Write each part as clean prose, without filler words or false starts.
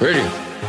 Ready?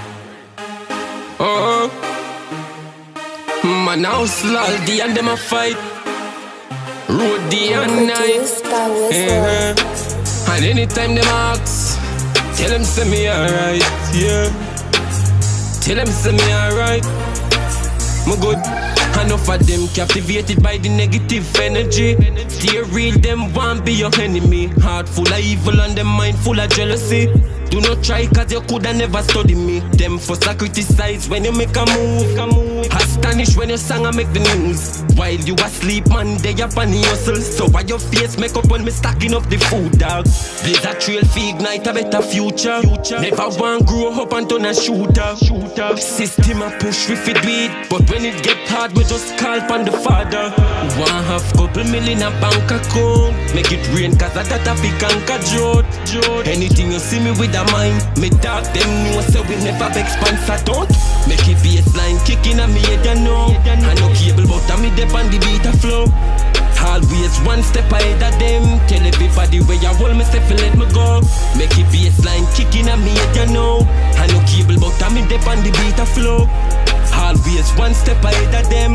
Man, now all day and them a fight. Road day and night. And anytime them ask, tell them say me alright, yeah. Tell them say me alright. Me good. Enough of them captivated by the negative energy. Stay real, them want be your enemy. Heart full of evil and them mind full of jealousy. Do not try cause you coulda never study me. Them first a criticize when you make a move. Astonish when your song a make the news. While you asleep, man, they up on the hustle. So why your face make up when me stacking up the food, dog? There's a trail for ignite a better future. Never want grow up and turn a shooter. System a push we fit do it, but when it get hard, we just call upon the father. Want have couple million a bank account. Make it rain cause I that a pick and drought. Anything you see me with a mind, me dog them know so we never beg sponsor. Don't make it baseline kicking on me head, you know. I no cable but I me dep on the beat a flow. Always one step ahead of them. Tell everybody where you hold myself and let me go. Make it baseline kicking on me head, you know. I no cable but I me dep on the beat a flow. Always one step ahead of them.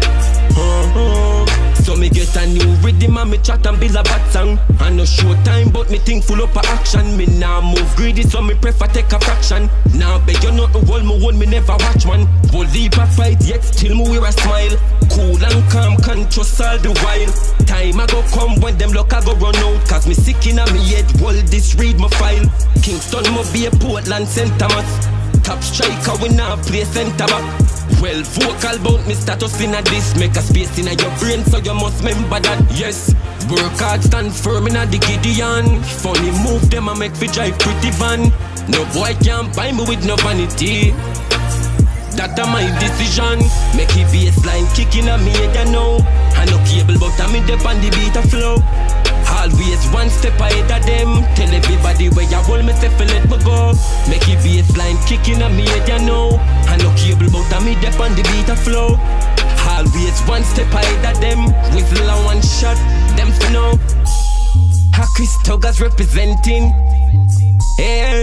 So me get a new rhythm and me chat and build a bad song. I no short time but me think full up of action. Me nah move greedy so me prefer take a fraction. Now beg you not to hold me one, me never watch man. Whole heap a fight yet still me wear a smile. Cool and calm, can't trust all the while. Time I go come when them luck I go run out. Cause me sick in a me head, hold this read my file. Kingston mo be a Portland St. Thomas. Top striker we now play center back. Well vocal about me status in a this. Make a space in a your brain so you must remember that. Yes, work hard stand firm in a the Gideon. Funny move them and make fi drive pretty van. No boy can't buy me with no vanity. That a my decision. Make it baseline kicking on me head, you know. I no cable but I me dep on the beat a flow. Always one step ahead of them. Tell everybody where you hold myself and let me go. Make it baseline kicking on me head, you know. I no cable but I me dep on the beat a flow. Always one step ahead of them. Whistle and one shot, them for know. Chris Tuggas representing. Yeah.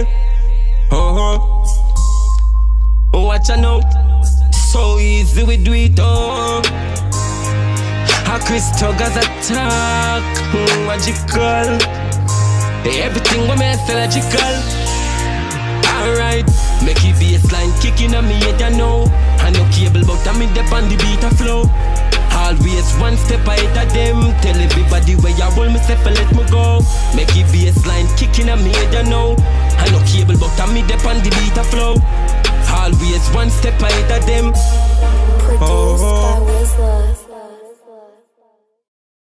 Watch out now. So easy we do it, oh. Chris Tuggas attack, magical. Everything we make feel logical. Alright, make it baseline kicking on me head, you know. I no cable but I me dep on the beat a flow. Always one step ahead of them. Tell everybody where you hold myself and let me go. Make it baseline kicking on me head, you know. I no cable but I me dep on the beat a flow. Always one step ahead of them. Produced by Wizla.